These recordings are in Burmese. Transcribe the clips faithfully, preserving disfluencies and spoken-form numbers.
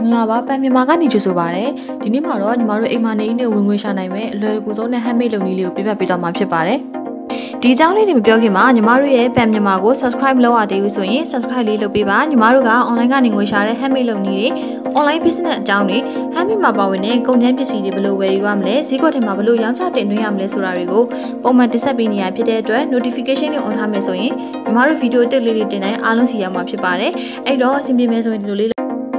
မင်္ဂလာပါပန်မြန်မာကနေကြိုဆိုပါရစေဒီနေ့မှာတော့ညီမတို့အိမ်မှာနေနေဝင်ငွေရှာနိုင်မဲ့အလွယ်ကူဆုံးနဲ့ handmade လုပ်နည်းလေးကိုပြပြပေးတော့မှာဖြစ်ပါတယ်ဒီအကြောင်းလေးတွေမပြောခင်မှာညီမတို့ရဲ့ပန်မြန်မာကို subscribe လုပ်ရသေးဘူးဆိုရင် subscribe လေးလုပ်ပေးပါညီမတို့က online ကနေငွေရှာတဲ့ handmade လုပ်နည်းတွေ online business အကြောင်းတွေ handmade မှာပါဝင်တဲ့ကုန်ကျန်းပစ္စည်းတွေဘယ်လိုဝယ်ယူရမလဲဈေးကွက်ထဲမှာဘယ်လိုရောင်းချတင်သွင်းရမလဲဆိုတာတွေကိုပုံမှန်တင်ဆက်ပေးနေရဖြစ်တဲ့အတွက် notification တွေ on ထားမယ်ဆိုရင်ညီမတို့ဗီဒီယိုတစ်လေးတွေတင်တိုင်းအားလုံးစီရမှာဖြစ်ပါတယ်အဲ့တော့အဆင်ပြေမယ်ဆိုရင်ဒီလိုလေး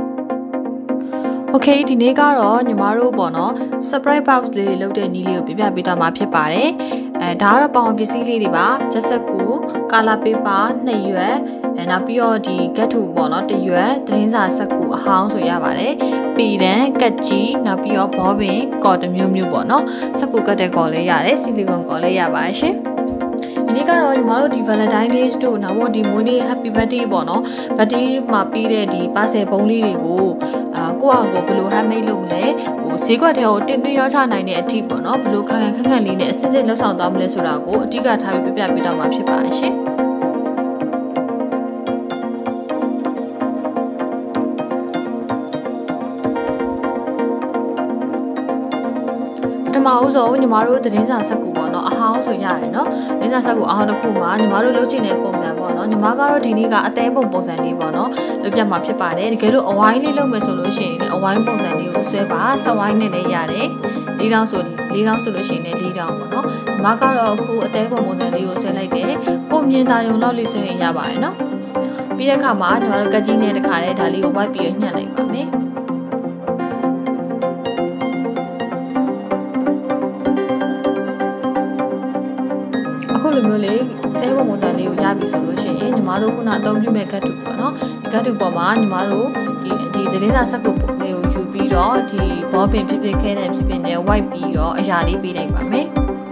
Okay ဒီနေ့ကတော့ညီမတို့ပေါ့နော် surprise box လေးတွေလုပ်တဲ့နည်းလေးကိုပြပြပေးတော့မှာဖြစ်ပါတယ်အဲဒါကတော့ပေါင်ပစ္စည်းလေးတွေပါချက်စက်ကူ color paper နှစ်ရွက်အဲနောက်ပြီးတော့ဒီ get to ပေါ့နော်တစ်ရွက်သတင်းစာစက်ကူအဟောင်းဆိုရပါတယ်ပြီးတဲ့ကတ်ကြီးနောက်ပြီးတော့ဘောပင်ကော်တမျိုးမျိုးပေါ့နော်စက်ကူကတ်တဲ့ကော်လေးရတယ်ဆီလီကွန်ကော်လေးရပါတယ်ရှင်ဒီနေ့ကတော့ညီမတို့ဒီ Valentine Day တို့နောက်တော့ဒီမွေးနေ့ Happy Birthday ပေါ့နော် birthday မှာပြီးတဲ့ဒီ parcel ပုံးလေးတွေကိုအာကိုယ့်အကိုဘယ်လို handmade လုပ်မလဲဟိုဈေးကွက်ထဲကိုတင်သွင်းရောင်းချနိုင်တဲ့အထိပေါ့နော်ဘယ်လိုခက်ခက်ခက်ခက်လေးနဲ့အစစ်စစ်လှုပ်ဆောင်သွားမလဲဆိုတာကိုအဓိကထားပြီးပြပြပေးတော့မှာဖြစ်ပါရှင်ပထမဦးဆုံးညီမတို့သတင်းစာစက်ကူပေါ့နော်အဟောင်းဆိုရတယ်နော်သတင်းစာစက်ကူအဟောင်းတစ်ခုမှာညီမတို့လုပ်ချင်တဲ့ပုံစံပေါ့နော်ညီမကတော့ဒီနေ့ကအသေးပုံပုံစံလေးပေါ့နော်လုပ်ပြမှာဖြစ်ပါတယ်တကယ်လို့အဝိုင်းလေးလုပ်မယ်ဆိုလို့ရှိရင်အဝိုင်းပုံစံလေးကိုဆွဲပါစဝိုင်းနဲ့လည်းရတယ်လေးတောင်းဆိုလေးတောင်းဆိုလို့ရှိရင်လည်းလေးတောင်းပေါ့နော်ညီမကတော့အခုအသေးပုံပုံစံလေးကိုဆွဲလိုက်တယ်ကိုမြင်တာယုံလောက်လေးဆွဲရင်ရပါတယ်နော်ပြီးတဲ့အခါမှာညီမတို့ကကြီးနဲ့တခါလေးဒါလေးကိုဝိုက်ပြီးညှက်လိုက်ပါမယ်အခုလိုမျိုးလေးတဲပုံပုံစံလေးကိုရပြီဆိုလို့ရှိရင်ညီမတို့ခုနအသုံးပြုမဲ့ကတ်တူပေါ့နော်ဒီကတ်တူပေါ်မှာညီမတို့ဒီဒီသတင်းစာစက်ကိုပုံလေးကိုယူပြီးတော့ဒီဘောပင်ဖြစ်ဖြစ်ခဲတဲ့ဖြစ်ဖြစ်နဲ့ white ပြီးတော့အရာလေးပေးလိုက်ပါမယ်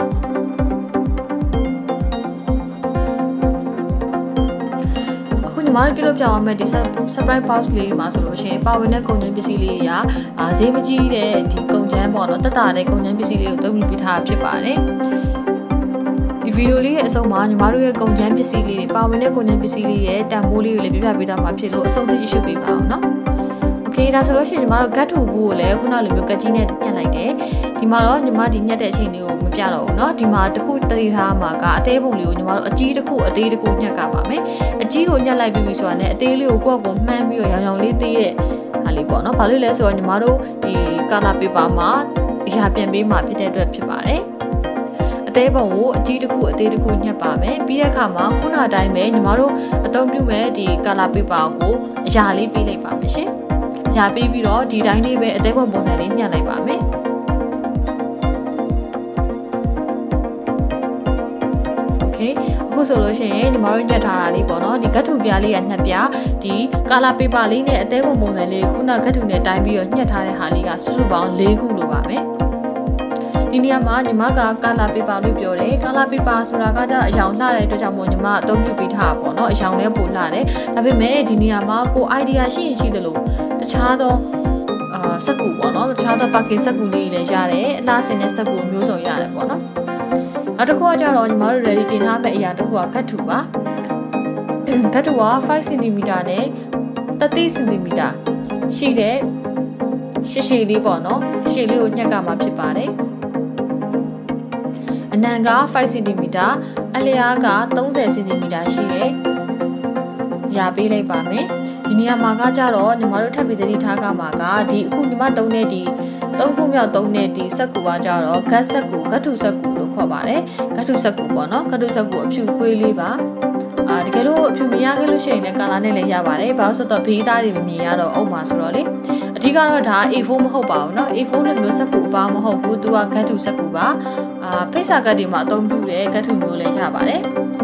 အခုညီမတို့ပြုလုပ်ပြအောင်မဲ့ဒီ surprise box လေးမှာဆိုလို့ရှိရင်ပါဝင်တဲ့ကုန်ကျန်းပစ္စည်းလေးတွေကအာဈေးမကြီးတဲ့ဒီကုန်ကျန်းပေါ့နော်တက်တာတဲ့ကုန်ကျန်းပစ္စည်းလေးကိုသုံးပြီးထားဖြစ်ပါတယ်ဒီဗီဒီယိုလေးရဲ့အဆုံးမှာညီမတို့ရဲ့ကုန်ကျန်းပစ္စည်းလေးတွေပါဝင်တဲ့ကုန်ကျန်းပစ္စည်းလေးရဲ့တန်ဖိုးလေးကိုလည်းပြပြပေးသွားမှာဖြစ်လို့အဆုံးထိကြည့်ရှုပေးပါအောင်နော်။ Okay ဒါဆိုလို့ရှိရင်ညီမတို့ get to ဘူးကိုလည်းခုနလိုမျိုးကကြီးနဲ့ညှက်လိုက်တယ်။ဒီမှာတော့ညီမဒီညှက်တဲ့အချိန်လေးကိုမပြတော့ဘူးเนาะဒီမှာတစ်ခုတတိထားမှာကအသေးပုံလေးကိုညီမတို့အကြီးတစ်ခုအသေးတစ်ခုညှက်ကပါမယ်။အကြီးကိုညှက်လိုက်ပြီးပြီဆိုတာနဲ့အသေးလေးကိုကိုယ့်အကိုမှန်းပြီးတော့ရောင်ရောင်လေးသေးတဲ့ဟာလေးပေါ့เนาะ။ဘာလို့လဲဆိုတော့ညီမတို့ဒီ color paper မှာအရာပြန်ပေးမှာဖြစ်တဲ့အတွက်ဖြစ်ပါတယ်။အသေးပုံကိုအကြီးတစ်ခုအသေးတစ်ခုညှက်ပါမယ်ပြီးတဲ့အခါမှာခုနအတိုင်းပဲညီမတို့အသုံးပြုမဲ့ဒီ color paper ကိုအရာလေးပေးလိုက်ပါမယ်ရှင်အရာပေးပြီးတော့ဒီတိုင်းလေးပဲအသေးပုံပုံစံလေးညှက်လိုက်ပါမယ်โอเคအခုဆိုလို့ရှိရင်ညီမတို့ညှက်ထားတာလေးပေါ့နော်ဒီကတ်ထူပြားလေးကနှစ်ပြားဒီ color paper လေးနဲ့အသေးပုံပုံစံလေးခုနကတ်ထူနဲ့တိုင်းပြီးတော့ညှက်ထားတဲ့ဟာလေးကစုစုပေါင်း၄ခုလိုပါမယ်ဒီနေရာမှာညီမက color paper လို့ပြောတယ် color paper ဆိုတာကကြအရောင်လှတဲ့အတွက်ကြောင့်မို့ညီမအသုံးပြုပေးထားတာပေါ့နော်အရောင်လည်းပိုလှတယ်ဒါပေမဲ့ဒီနေရာမှာကို idea ရှိရင်ရှိသလိုတခြားသောအာစက်ကူပေါ့နော်တခြားသော package စက်ကူလေးတွေလည်းရတယ်အလားစင်တဲ့စက်ကူမျိုးစုံရတယ်ပေါ့နော်နောက်တစ်ခုကကြတော့ညီမတို့ ready ပြင်ထားမယ့်အရာတစ်ခုကကတ်ထူပါကတ်ထူကfive centimeter နဲ့thirty centimeter ရှိတဲ့ရှည်ရှည်လေးပေါ့နော်ရှည်ရှည်လေးကိုညှက်ကမှာဖြစ်ပါတယ်အနံကfive centimeter အလျားကthirty centimeter ရှိတယ်။ရာပေးလိုက်ပါမယ်။ဒီနေရာမှာကကြတော့ညီမတို့ထပ်ပြီးသတိထားကမှာကဒီအခုညီမသုံးတဲ့ဒီသုံးခုမြောက်သုံးတဲ့ဒီစက်ကူကကြတော့ gas စက်ကူ gas ထူစက်ကူလို့ခေါ်ပါတယ်။ gas ထူစက်ကူပေါ့နော်။ gas ထူစက်ကူအဖြူခွေးလေးပါ။အာတကယ်လို့အဖြူမရခဲ့လို့ရှိရင်လည်းကာလာနဲ့လည်းရပါတယ်။ဘာလို့ဆိုတော့ဘေးသားတွေမမြင်ရတော့အုံမှာဆိုတော့လေ။အဓိကတော့ဒါ A four မဟုတ်ပါဘူးเนาะ A four နဲ့မျိုးစက်ကူအပါမဟုတ်ဘူးသူက gas ထူစက်ကူပါ။အာဖိတ်စာကတ်တွေမှာအသုံးပြုတဲ့ကတ်ထူမျိုးလည်းရပါတယ်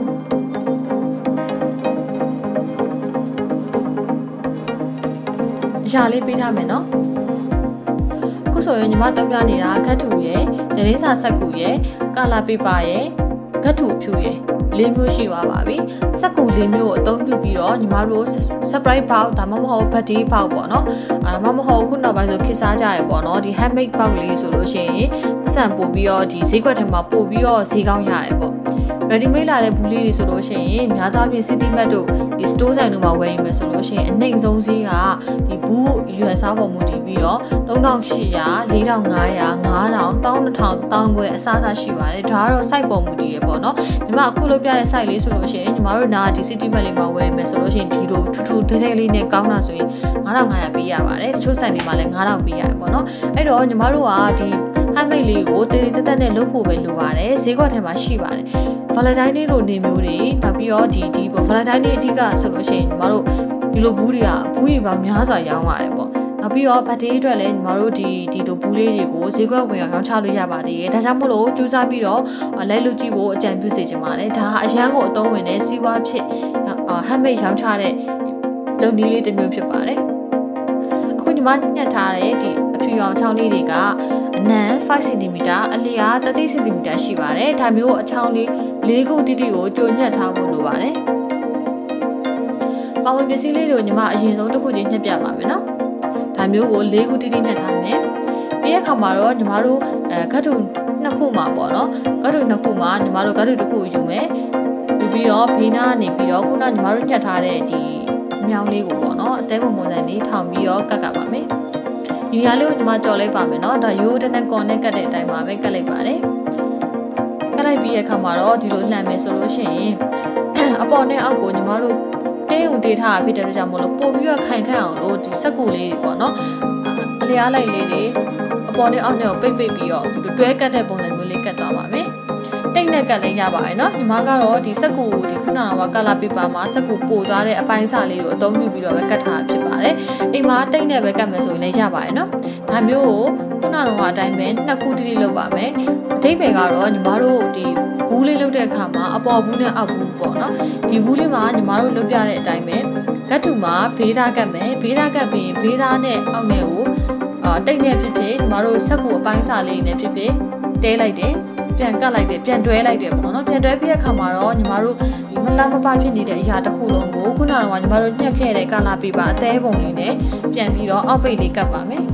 အရာလေးပေးထားမယ်နော်အခုဆိုရင်ညီမသုံးပြနေတာကတ်ထူရယ်သတင်းစာစက်ကူရယ် color paper ရယ်ကတ်ထူဖြူရယ်လေးမျိုးရှိသွားပါပြီစက်ကူလေးမျိုးကိုအသုံးပြုပြီးတော့ညီမတို့ surprise box ဒါမှမဟုတ် birthday box ပေါ့နော်အဲဒါမှမဟုတ်ခုနောက်ပိုင်းဆိုခေတ်စားကြရပေါ့နော်ဒီ handmade box လေးဆိုလို့ရှိရင်ပတ်စံပို့ပြီးတော့ဒီဈေးကွက်ထဲမှာပို့ပြီးတော့ဈေးကောင်းရတယ်ပေါ့ ready made လာတဲ့ဘူးလေးတွေဆိုလို့ရှိရင်များသောအားဖြင့် City Mart တို့ဒီ store ဆိုင်တို့မှာဝယ်ယူမယ်ဆိုလို့ရှိရင်အနှိမ်ဆုံးဈေးကဒီဘူးရွယ်စားပေါ်မူတည်ပြီးတော့သုံးထောင်ရှစ်ရာလေးထောင်ငါးရာငါးထောင်တစ်ထောင်တစ်ထောင်ခွဲအစားအစာရှိပါတယ်ဒါကတော့ site ပေါ်မူတည်ရပေါ့နော်ညီမအခုလုပ်ပြတဲ့ site လေးဆိုလို့ရှိရင်ညီမတို့နာဒီ City Mart လေးမှာဝယ်မယ်ဆိုလို့ရှိရင်ဒီလိုထူထူထဲထဲလေးနဲ့ကောင်းတာဆိုရင်ငါးထောင်ငါးရာပေးရပါတယ်တချို့ site တွေမှာလည်းငါးထောင်ပေးရတယ်ပေါ့နော်အဲ့တော့ညီမတို့ကဒီ handmade လေးကိုတည်တည်တက်တက်နဲ့လုပ်ဖို့ပဲလိုပါတယ်ဈေးကွက်ထဲမှာရှိပါတယ် Valentine Day လိုနေမျိုးတွေနောက်ပြီးတော့ဒီဒီပေါ့ Valentine Day အဓိကဆိုလို့ရှိရင်ညီမတို့ဒီလိုဘူးတွေကဘူးတွေပေါင်းများစွာရောင်းရတယ်ပေါ့နောက်ပြီးတော့ birthday အတွက်လည်းညီမတို့ဒီဒီလိုဘူးလေးတွေကိုဈေးကွက်ဝင်အောင်ရောင်းချလို့ရပါသေးတယ်ဒါကြောင့်မို့လို့ကြိုးစားပြီးတော့လိုက်လို့ကြည့်ဖို့အကြံပြုစေချင်ပါတယ်ဒါအရန်ကိုအသုံးဝင်တဲ့စီးပွားဖြစ် handmade ရောင်းချတဲ့လုပ်နည်းလေးတစ်မျိုးဖြစ်ပါတယ်အခုညီမညှက်ထားတဲ့ဒီအဖြူရောင်ချောင်းလေးတွေကအနံ five centimeters အလျာthirty centimeters ရှိပါတယ်ဒါမျိုးအချောင်းလေးလေးခုတိတိကိုကြိုညှက်ထားဖို့လိုပါတယ်ပါဝင်ပစ္စည်းလေးတွေကိုညီမအရင်ဆုံးတစ်ခုချင်းညှက်ပြပါမယ်နော်ဒါမျိုးကိုလေးခုတိတိညှက်ထားမယ်ပြီးရခါမှာတော့ညီမတို့အဲဂတ်တူနှစ်ခုမှာပေါ့နော်ဂတ်တူနှစ်ခုမှာညီမတို့ဂတ်တူတစ်ခုယူမယ်ယူပြီးတော့ဘေးနားနေပြီးတော့ခုနညီမတို့ညှက်ထားတဲ့ဒီမြောင်းလေးကိုပေါ့နော်အသေးပုံပုံစံလေးထောင်ပြီးတော့ကတ်ကပ်ပါမယ်ဒီနေရာလေးကိုညီမကြော်လိုက်ပါမယ်နော်ဒါရိုးတနဲ့ကွန်နဲ့ကတ်တဲ့အတိုင်းပါပဲကတ်လိုက်ပါတယ်ကတ်လိုက်ပြီးရခါမှာတော့ဒီလိုလှန်မယ်ဆိုလို့ရှိရင်အပေါ်နဲ့အောက်ကိုညီမတို့တင်းုံဒေတာဖြစ်တဲ့အတွက်ကြောင့်မလို့ပို့ပြီးတော့ခိုင်ခန့်အောင်လို့ဒီစက်ကူလေးတွေပေါ့နော်အလျားလိုက်လေးတွေအပေါ်နဲ့အောက်နဲ့ကိုပိတ်ပိတ်ပြီးတော့ဒီလိုတွဲကတ်တဲ့ပုံစံမျိုးလေးကတ်သွားပါမယ်တိတ်နဲ့ကတ်လေးရပါတယ်နော်ညီမကတော့ဒီစက်ကူဒီခုနကကလာပေပါမှာစက်ကူပို့သွားတဲ့အပိုင်းစာလေးကိုအသုံးပြုပြီးတော့ပဲကတ်ထားဖြစ်ပါတယ်အိမ်မှာတိတ်နဲ့ပဲကတ်မယ်ဆိုရင်လည်းရပါတယ်နော်ဒါမျိုးကိုခုနကအတိုင်းပဲနှစ်ခုတိတိလုပ်ပါမယ်အတိတ်ပဲကတော့ညီမတို့ဒီဘူးလေးလုပ်တဲ့အခါမှာအပေါ်ဘူးနဲ့အောက်ဘူးပေါ့နော်ဒီဘူးလေးမှာညီမတို့လုပ်ပြတဲ့အတိုင်းပဲကတ်တူမှာဘေးသားကတ်မယ်ဘေးသားကတ်ပြီးဘေးသားနဲ့အောက်နဲ့ကိုအာတိတ်နဲ့ဖြစ်ဖြစ်ညီမတို့စက်ကူအပိုင်းစာလေးနဲ့ဖြစ်ဖြစ်တဲလိုက်တယ်ပြန်ကတ်လိုက်တယ်ပြန်တွဲလိုက်တယ်ပေါ့နော်ပြန်တွဲပြီးတဲ့အခါမှာတော့ညီမတို့ဒီမလားမပဖြစ်နေတဲ့အရာတစ်ခုလုံးကိုခုနကတော့ညီမတို့ညှက်ခဲ့တဲ့ကာလာပေပါအသေးပုံလေးနဲ့ပြန်ပြီးတော့အောက်ပိတ်လေးကတ်ပါမယ်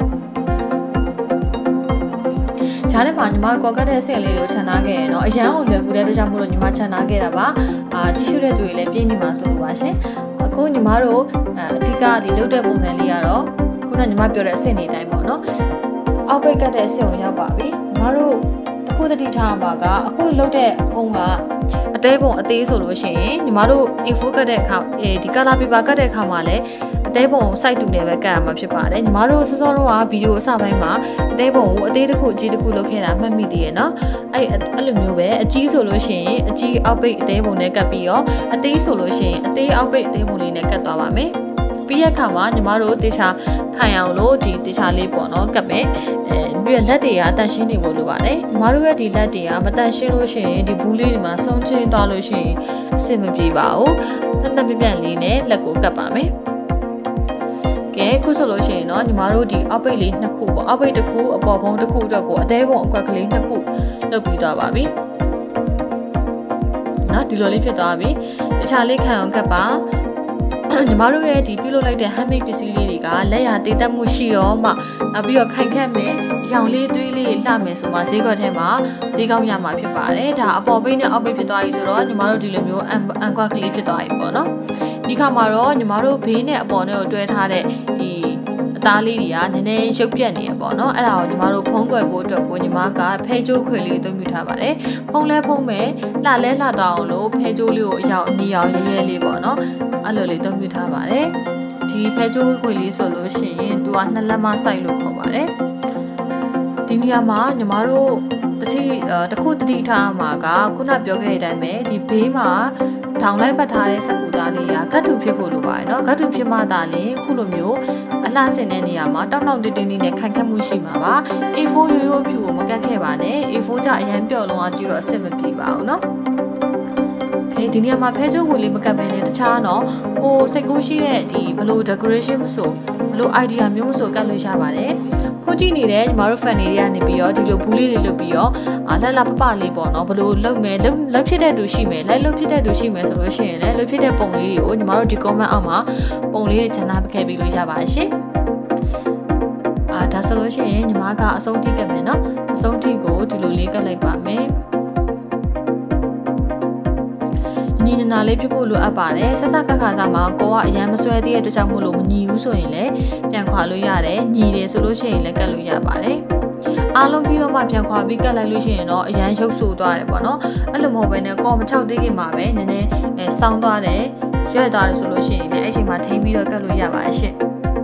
ဂျားထဲမှာညီမကော်ကတ်တဲ့အဆင့်လေးကိုခြံထားခဲ့ရင်တော့အရန်ကိုလွယ်ကူတဲ့အတွက်ကြောင့်မို့လို့ညီမခြံထားခဲ့တာပါအာကြည့်ရှုတဲ့သူတွေလည်းပြည့်နေမှာဆိုလို့ပါရှင်အခုညီမတို့အဓိကဒီလုပ်တဲ့ပုံစံလေးကတော့ခုနညီမပြောတဲ့အဆင့်တွေတိုင်းပေါ့နော်အောက်ပိတ်ကတ်တဲ့အဆင့်ကိုရောက်ပါပြီညီမတို့အခုတတိထားမှာကအခုလုတ်တဲ့ဖုံးကအသေးပုံအသေးဆိုလို့ရှိရင်ညီမတို့ A four ကတ်တဲ့အခါအဲဒီ color paper ကတ်တဲ့အခါမှာလည်းအသေးပုံ site တူနဲ့ပဲကတ်ရမှာဖြစ်ပါတယ်ညီမတို့စောစောတော့ကဗီဒီယိုအစပိုင်းမှာအသေးပုံကိုအသေးတစ်ခုအကြီးတစ်ခုလုပ်ခဲ့တာမှတ်မိသေးရဲ့နော်အဲ့အဲ့လိုမျိုးပဲအကြီးဆိုလို့ရှိရင်အကြီးအောက်ပိတ်အသေးပုံနဲ့ကတ်ပြီးတော့အသေးဆိုလို့ရှိရင်အသေးအောက်ပိတ်အသေးပုံလေးနဲ့ကတ်သွားပါမယ်ပြီးရခါမှာညီမတို့တေချာခိုင်အောင်လို့ဒီတေချာလေးပေါ့နော်ကပ်မယ်အဲပြီးရလက်တွေကအတန့်ရှင်းနေဖို့လိုပါတယ်ညီမတို့ရဲ့ဒီလက်တွေကမတန့်ရှင်းလို့ရှိရင်ဒီဘူးလေးတွေမှာဆုံးချင်းသွားလို့ရှိရင်အဆင်မပြေပါဘူးတတ်တတ်ပြပြလေးနဲ့လက်ကိုကပ်ပါမယ်ကဲခုဆိုလို့ရှိရင်တော့ညီမတို့ဒီအောက်ပိတ်လေးနှစ်ခုပေါ့အောက်ပိတ်တစ်ခုအပေါ်ဘုံတစ်ခုအတွက်ကိုအသေးပုံအကွက်ကလေးနှစ်ခုလုပ်ပြီးသွားပါပြီနော်ဒီလိုလေးဖြစ်သွားပြီတခြားလေးခံအောင်ကပ်ပါညီမတို့ရဲ့ဒီပြုလုပ်လိုက်တဲ့ handmade ပစ္စည်းလေးတွေကလက်ရတည်တတ်မှုရှိတော့မှနောက်ပြီးတော့ခိုင်ခန့်မယ်အရောင်လေးသွေးလေးလှမယ်ဆိုမှဈေးကွက်ထဲမှာဈေးကောင်းရမှာဖြစ်ပါတယ်ဒါအပေါ်ပိတ်နဲ့အောက်ပိတ်ဖြစ်သွားပြီဆိုတော့ညီမတို့ဒီလိုမျိုးအန်ကွက်ကလေးဖြစ်သွားပြီပေါ့နော်ဒီခါမှာတော့ညီမတို့ဘေးနဲ့အပေါ်နဲ့ကိုတွဲထားတဲ့ဒီအသားလေးတွေကနည်းနည်းရုပ်ပြတ်နေရပေါ့နော်အဲ့ဒါကိုညီမတို့ဖုံးကွယ်ဖို့အတွက်ကိုညီမကဖဲကြိုးခွေလေးသုံးပြထားပါတယ်ဖုံးလဲဖုံးမယ်လှလဲလှသွားအောင်လို့ဖဲကြိုးလေးကိုအရောင်အနီရောင်ရဲရဲလေးပေါ့နော်အဲ့လိုလေးသုံးပြထားပါတယ်ဒီဖဲကြိုးခွေလေးဆိုလို့ရှိရင်သူကနှစ်လက်မဆိုင်လို့ခေါ်ပါတယ်ဒီနေရာမှာညီမတို့တတိတခုတတိထားမှာကခုနပြောခဲ့တဲ့အတိုင်းပဲဒီဘေးမှာထောင်လိုက်ပတ်ထားတဲ့စက်ကူသားလေးကဂတ်တူဖြစ်ဖို့လိုပါတယ်နော်ဂတ်တူဖြစ်မှသာလျှင်ခုလိုမျိုးအလှဆင်တဲ့နေရာမှာတောက်တောက်တင်းတင်းလေးနဲ့ခိုင်ခတ်မှုရှိမှာပါ A four ရိုးရိုးဖြူကိုမကတ်ခဲ့ပါနဲ့ A four ကြအရန်ပြော့လုံးအောင်ကြည့်တော့အဆင်မပြေပါဘူးနော်ဒီနေရာမှာဖဲကြိုးဝင်လေးမကပ်ပဲနဲ့တခြားတော့ကိုစိတ်ကူးရှိတဲ့ဒီဘလို့ decoration မဆိုဘလို့ idea မျိုးမဆိုကတ်လို့ရပါတယ်ခုကြည့်နေတဲ့ညီမတို့ fan တွေကနေပြီးတော့ဒီလိုဘူးလေးတွေလုပ်ပြီးတော့အာလက်လာပပလေးပေါ့နော်ဘလို့လုပ်မယ်လုပ်လုပ်ဖြစ်တဲ့သူရှိမယ်လိုက်လုပ်ဖြစ်တဲ့သူရှိမယ်ဆိုလို့ရှိရင်လည်းလုပ်ဖြစ်တဲ့ပုံလေးတွေကိုညီမတို့ဒီ comment အောက်မှာပုံလေးတွေချန်ထားခဲ့ပြီးလို့ရပါရှင်အာဒါဆိုလို့ရှိရင်ညီမကအဆုံးထိကပ်မယ်နော်အဆုံးထိကိုဒီလိုလေးကတ်လိုက်ပါမယ်ညီညာလေးဖြစ်ဖို့လိုအပ်ပါတယ်ဆက်စခါခါစားမှာကိုကအရန်မဆွဲသေးတဲ့အတွက်ကြောင့်မို့လို့မညီဘူးဆိုရင်လည်းပြန်ခွာလို့ရတယ်ညီတယ်ဆိုလို့ရှိရင်လည်းကတ်လို့ရပါတယ်အားလုံးပြီးတော့မှပြန်ခွာပြီးကတ်လိုက်လို့ရှိရင်တော့အရန်ရုပ်ဆူသွားတယ်ပေါ့နော်အဲ့လိုမဟုတ်ဘဲနဲ့ကောမချောက်သေးခင်မှာပဲနည်းနည်းအဲစောင်းသွားတယ်ရွက်သွားတယ်ဆိုလို့ရှိရင်လည်းအဲ့ချိန်မှာထိန်းပြီးတော့ကတ်လို့ရပါတယ်ရှင့်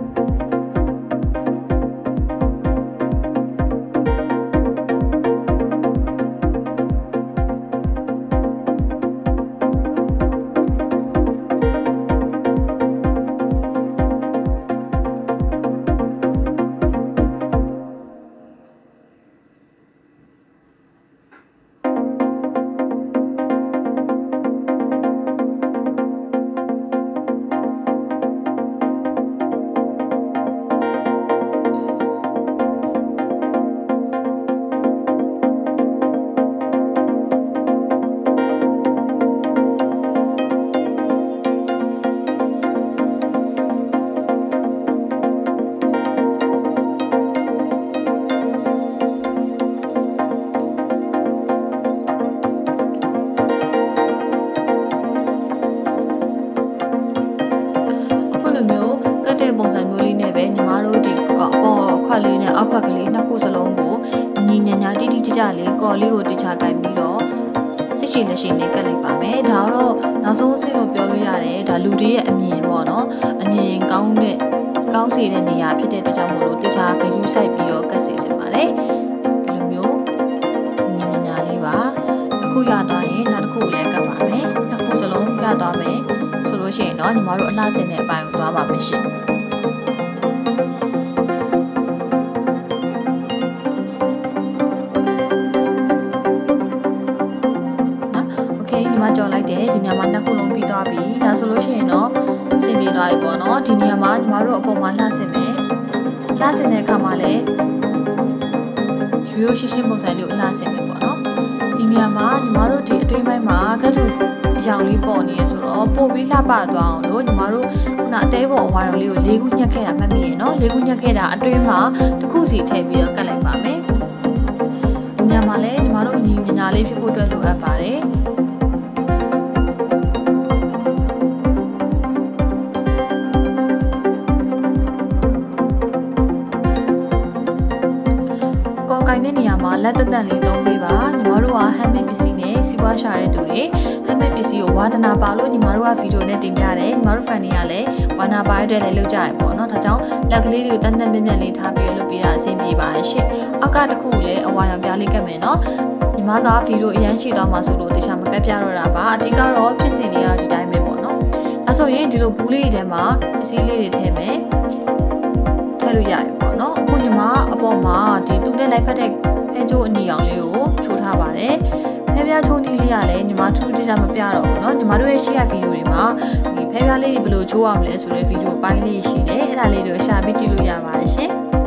ပုံစံမျိုးလေးနဲ့ပဲညီမတို့ဒီအော်ခွက်လေးနဲ့အောက်ခွက်ကလေးနှစ်ခုစလုံးကိုညီညာညာတိတိကျကျလေးကော်လေးကိုတခြားကင်ပြီးတော့စစ်ရှိလက်ရှိနဲ့ကတ်လိုက်ပါမယ်ဒါတော့နောက်ဆုံးအဆင့်လို့ပြောလို့ရတယ်ဒါလူတွေရဲ့အမြင်ပေါ့နော်အမြင်ကောင်းတဲ့ကောင်းစေတဲ့နေရာဖြစ်တဲ့အတွက်ကြောင့်မို့လို့တခြားဂယူးဆိုင်ပြီးတော့ကတ်စေချင်ပါတယ်ဒီလိုမျိုးညီညာညာလေးပါအခုရသွားရင်နောက်တစ်ခုလည်းကတ်ပါမယ်နှစ်ခုစလုံးရသွားမယ်ဆိုလို့ရှိရင်တော့ညီမတို့အလှဆင်တဲ့အပိုင်းကိုသွားပါမယ်ရှင်မကြော်လိုက်တယ်ဒီနေရာမှာနှစ်ခုလုံးပြီးသွားပြီဒါဆိုလို့ရှိရင်တော့ဆင်ပြေသွားပြီပေါ့နော်ဒီနေရာမှာညီမတို့အပေါ်မှာလှဆင်မယ်လှဆင်တဲ့အခါမှာလည်းရိုးရိုးရှင်းရှင်းပုံစံလေးကိုလှဆင်မယ်ပေါ့နော်ဒီနေရာမှာညီမတို့ဒီအတွင်းပိုင်းမှာကတ်တူအရောင်လေးပေါ်နေရဆိုတော့ပို့ပြီးလှပသွားအောင်လို့ညီမတို့ခုနအသေးပေါ်အဝါရောင်လေးကိုလေးခုညှက်ခဲ့တာမှတ်မိရေနော်လေးခုညှက်ခဲ့တာအတွင်းမှာတစ်ခုစီထည့်ပြီးတော့ကတ်လိုက်ပါမယ်ဒီနေရာမှာလည်းညီမတို့ညီညာလေးဖြစ်ဖို့အတွက်လိုအပ်ပါတယ်ကိုင်တဲ့နေရာမှာလက်သက်သက်လေးသုံးပေးပါညီမတို့က handmade ပစ္စည်းနဲ့စီးပွားရှာတဲ့သူတွေ handmade ပစ္စည်းကိုဝါသနာပါလို့ညီမတို့ကဗီဒီယိုနဲ့တင်ပြတယ်ညီမတို့ fan တွေကလည်းဝါနာပါရတဲ့လည်းလုပ်ကြရပေါ့နော်ဒါကြောင့်လက်ကလေးတွေကိုတန်းတန်းမြက်မြက်လေးထားပြီးလုပ်ပေးတာအဆင်ပြေပါရှင့်အောက်ကတစ်ခုလည်းအဝါရောင်ပြားလေးကတ်မယ်နော်ညီမကဗီဒီယိုအရန်ရှိသွားမှာဆိုလို့တခြားမကတ်ပြတော့တာပါအဓိကတော့ဖြစ်စဉ်လေးကဒီတိုင်းပဲပေါ့နော်အဲဆိုရင်ဒီလိုဘူးလေးတွေထဲမှာပစ္စည်းလေးတွေထည့်မယ်ထည့်လို့ရရပေါ့နော်အခုညီမအပေါ်မှာဒီသူနဲ့လိုက်ဖက်တဲ့ဖဲကျိုးအနီအောင်လေးကိုချိုးထားပါတယ်ဖဲပြားချိုးနီးလေးကလည်းညီမထူးထူးခြားမပြတော့ဘူးเนาะညီမတို့ရဲ့ရှေ့ရဗီဒီယိုတွေမှာဒီဖဲပြားလေးတွေဘယ်လိုချိုးအောင်လဲဆိုတဲ့ဗီဒီယိုပိုင်းလေးရှိတယ်အဲ့ဒါလေးတွေကိုရှာပြီးကြည့်လို့ရပါတယ်ရှင်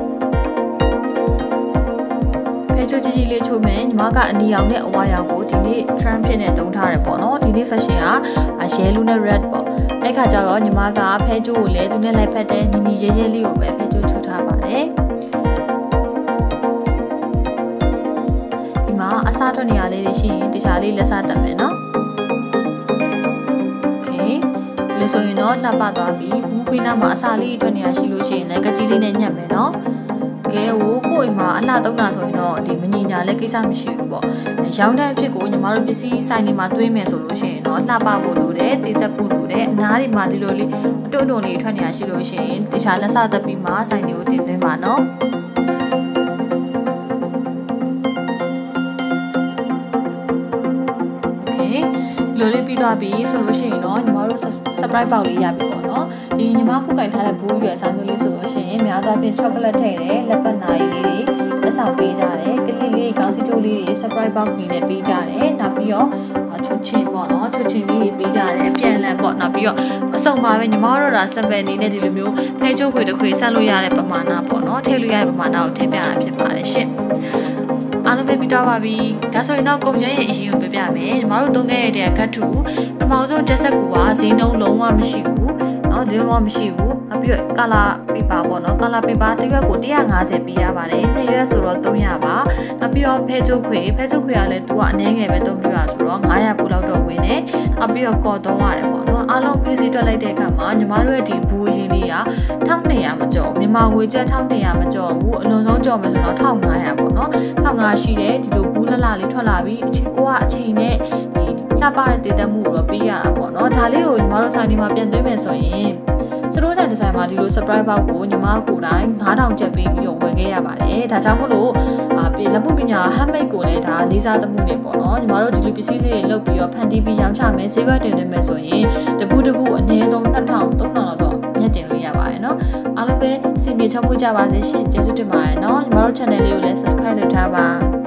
ဖဲချိုးကြီးကြီးလေးချိုးမယ်ညီမကအနီအောင်နဲ့အဝါရောင်ကိုဒီနေ့ trend ဖြစ်နေတုံးထားတယ်ပေါ့เนาะဒီနေ့ fashion က yellow နဲ့ red ပေါ့အဲ့ခါကျတော့ညီမကဖဲချိုးကိုလည်းသူနဲ့လိုက်ဖက်တဲ့နီနီရဲရဲလေးကိုပဲဖဲချိုးချိုးထားပါတယ်အစားထွက်နေရလေးတွေရှိရင်တခြားလေးလက်စားတက်မယ်နော်โอเคလို့ဆိုရင်တော့လှပသွားပြီဘူးခွေးနားမှာအစားလေးထွက်နေရရှိလို့ရှိရင်လည်းကကြီးလေးနဲ့ညက်မယ်နော်ကဲဟိုကိုယ့်အိမ်မှာအလှသုံးတာဆိုရင်တော့ဒီမညီညာလည်းကိစ္စမရှိဘူးပေါ့ရောင်းတဲ့အဖြစ်ကိုညီမတို့ပစ္စည်းဆိုင်တွေမှာသွင်းမယ်ဆိုလို့ရှိရင်တော့လှပဖို့လိုတယ်တည်သက်ဖို့လိုတယ်အနားတွေမှာဒီလိုလေးအတွန့်တွန့်လေးထွက်နေရရှိလို့ရှိရင်တခြားလက်စားတက်ပြီးမှဆိုင်တွေကိုတင်သွင်းပါနော်လိုလေးပြီးသွားပြီဆိုလို့ရှိရင်တော့ညီမတို့ surprise box လေးရပြီပေါ့နော်ဒီညီမခုကင်ထားတဲ့ဘူးရွယ်အစားမျိုးလေးဆိုလို့ရှိရင်များသောအားဖြင့် chocolate ထည့်တယ်လက်ပတ်နာရီလေးတွေလက်ဆောင်ပေးကြတယ်ကလေးလေးခေါင်းစည်းကျိုးလေးတွေ surprise box နေနဲ့ပေးကြတယ်နောက်ပြီးတော့ချွတ်ချင်းပေါ့နော်ချွတ်ချင်းလေးတွေပေးကြတယ်ပြန်လည်ပေါ့နောက်ပြီးတော့အစုံပါပဲညီမတို့ဒါsevenအနေနဲ့ဒီလိုမျိုးဖဲချိုးခွေတစ်ခွေဆက်လို့ရတဲ့ပမာဏပေါ့နော်ထည့်လို့ရတဲ့ပမာဏကိုထည့်ပြတာဖြစ်ပါတယ်ရှင့်အားလုံးပဲပြီးတော့ပါပြီဒါဆိုရင်တော့ကုန်ကျန်းရဲ့အရင်ကိုပြပြမယ်ညီမတို့သုံးခဲ့ရတဲ့ကတ်ထူပထမဆုံးတက်ဆက်ကူကဈေးနှုန်းလုံးဝမရှိဘူးเนาะဒီလိုမှမရှိဘူးနောက်ပြီးတော့ကာလာပြ paper ပေါ့နော် color paper တစ်ရွက်ကိုone hundred fiftyပေးရပါတယ်နှစ်ရွက်ဆိုတော့three hundredပါနောက်ပြီးတော့ဖဲချုပ်ခွေဖဲချုပ်ခွေကလည်းသူကအနည်းငယ်ပဲသုံးပြရဆိုတော့five hundredပို့လောက်တော့ဝင်နေနောက်ပြီးတော့ကော်သုံးရတယ်ပေါ့နော်အားလုံးပြီးစီတွက်လိုက်တဲ့အခါမှာညီမတို့ရဲ့ဒီဘူးအရင်လေးကtwelve hundredမကျော်မြန်မာငွေကျပ်twelve hundredမကျော်ဘူးအလွန်ဆုံးကျော်မယ်ဆိုတော့fifteen hundredပေါ့နော်fifteen hundredရှိတယ်ဒီလိုဘူးလှလှလေးထွက်လာပြီးအချိန်ကိုကအချိန်နဲ့ဒီလှပတဲ့တည်တတ်မှုတော့ပေးရတာပေါ့နော်ဒါလေးကိုညီမတို့ဆိုင်ဒီမှာပြန်သွင်းမယ်ဆိုရင်စရိုးဆိုင်ဒီဇိုင်မှာဒီလို surprise box ကိုညီမကိုယ်တိုင်five thousandကျပ်ပေးပြီးတော့ဝယ်ခဲ့ရပါတယ်ဒါကြောင့်မို့လို့အာပြည်လက်မှုပညာ handmade ကိုလည်းဒါလေးစားသမှုနေပေါ့နော်ညီမတို့ဒီလိုပစ္စည်းလေးတွေလုပ်ပြီးတော့ဖန်တီးပြီးရောင်းချမယ်ဈေးဘက်တင်သွင်းမယ်ဆိုရင်တပူတပူအနည်းဆုံးtwo thousand three thousandလောက်တော့မြတ်တင်လို့ရပါတယ်နော်အားလုံးပဲစင်ပြေချောက်ဖို့ကြပါစေရှင်ကျေးဇူးတင်ပါတယ်နော်ညီမတို့ channel လေးကိုလည်း subscribe လုပ်ထားပါ